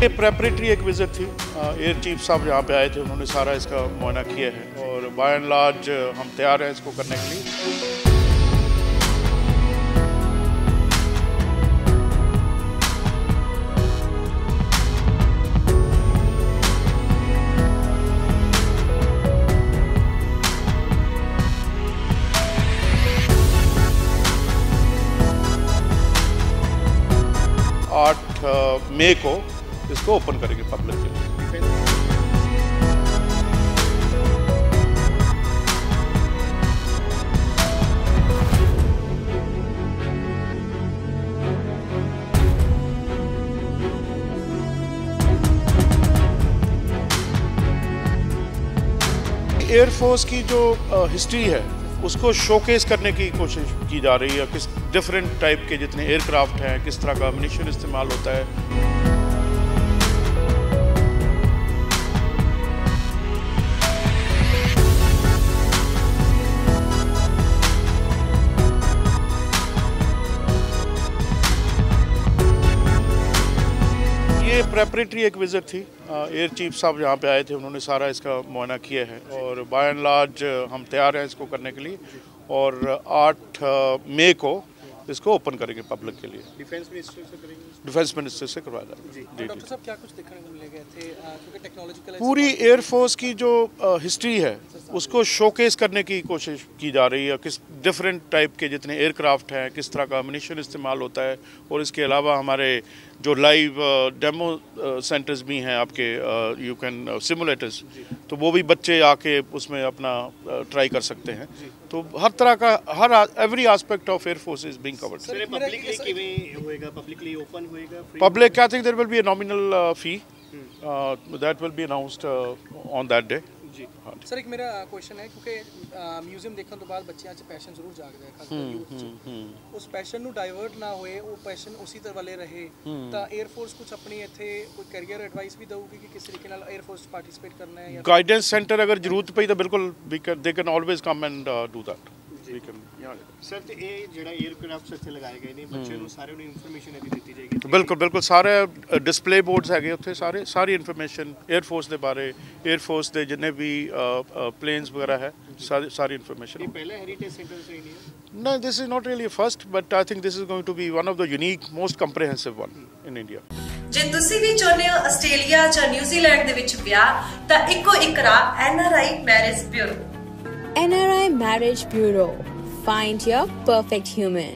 ये प्रेपरेटरी एक विजिट थी। एयर चीफ साहब यहाँ पे आए थे, उन्होंने सारा इसका मुआयना किया है और बाय एंड लार्ज हम तैयार हैं इसको करने के लिए। मई को इसको ओपन करेंगे पब्लिक के लिए। एयरफोर्स की जो हिस्ट्री है उसको शोकेस करने की कोशिश की जा रही है। किस डिफरेंट टाइप के जितने एयरक्राफ्ट हैं, किस तरह का एमिनिशन इस्तेमाल होता है। ये प्रेपरेटरी एक विजिट थी। एयर चीफ साहब यहाँ पे आए थे, उन्होंने सारा इसका मुआयना किया है और बाय एंड लार्ज हम तैयार हैं इसको करने के लिए और 8 मई को इसको ओपन करेंगे पब्लिक के लिए। डिफेंस मिनिस्टर से करेंगे? डिफेंस मिनिस्टर से करवाया जाएगा। जी डॉक्टर साहब, क्या कुछ देखने को मिले गए थे क्योंकि टेक्नोलॉजिकल पूरी एयरफोर्स की जो हिस्ट्री है उसको शोकेस करने की कोशिश की जा रही है। किस डिफरेंट टाइप के जितने एयरक्राफ्ट हैं, किस तरह का एमिनिशन इस्तेमाल होता है और इसके अलावा हमारे जो लाइव डेमो सेंटर्स भी हैं आपके यू कैन सिमुलेटर्स, तो वो भी बच्चे आके उसमें अपना ट्राई कर सकते हैं। तो हर तरह का every aspect of air force is being covered. Sir publicly किवें होएगा? पब्लिकली ओपन होएगा? Public, I think there will be a nominal fee that will be announced on that day. जी सर, एक मेरा क्वेश्चन है क्योंकि म्यूजियम देखने तो बाद बच्चे आज पैशन जरूर जागदा है, खासकर यूथ च उस पैशन ਨੂੰ ਡਾਇਵਰਟ ਨਾ ਹੋਏ, ਉਹ ਪੈਸ਼ਨ ਉਸੇ ਤਰ੍ਹਾਂ ਵਾਲੇ ਰਹੇ ਤਾਂ 에ਅਰ ਫੋਰਸ ਕੁਝ ਆਪਣੀ ਇੱਥੇ ਕੋਈ ਕੈਰੀਅਰ ਐਡਵਾਈਸ ਵੀ ਦਊਗੀ ਕਿ ਕਿਸ ਤਰੀਕੇ ਨਾਲ 에ਅਰ ਫੋਰਸ ਪਾਰਟਿਸਿਪੇਟ ਕਰਨਾ ਹੈ? गाइडेंस सेंटर अगर जरूरत पई तो बिल्कुल they can always come and do that. We can, yeah. Sir ते ये जेड़ा एयरक्राफ्ट ਇੱਥੇ ਲਗਾਏ ਗਏ ਨੇ, ਬੱਚਿਆਂ ਨੂੰ ਸਾਰਿਆਂ ਨੂੰ ਇਨਫੋਰਮੇਸ਼ਨ ਇਹਦੀ ਦਿੱਤੀ ਜਾਏਗੀ? बिल्कुल सारे डिस्पले बोर्ड्स हैगे उत्थे, सारी इन्फॉर्मेशन एयरफोर्स के बारे, एयरफोर्स के जिन्ने भी प्लेन्स वगैरह है, सारी इन्फॉर्मेशन। ये पहला हेरिटेज सेंटर से ही नहीं है? No, this is not really a first, but I think this is going to be one of the unique, most comprehensive one in India. ਜੇ ਤੁਸੀਂ ਵੀ ਚਾਹੁੰਦੇ ਹੋ ਆਸਟ੍ਰੇਲੀਆ ਜਾਂ ਨਿਊਜ਼ੀਲੈਂਡ ਦੇ ਵਿੱਚ ਵਿਆਹ, ਤਾਂ ਇੱਕੋ ਇੱਕ ਰਾਹ NRI Marriage Bureau। NRI Marriage Bureau. Find your perfect human.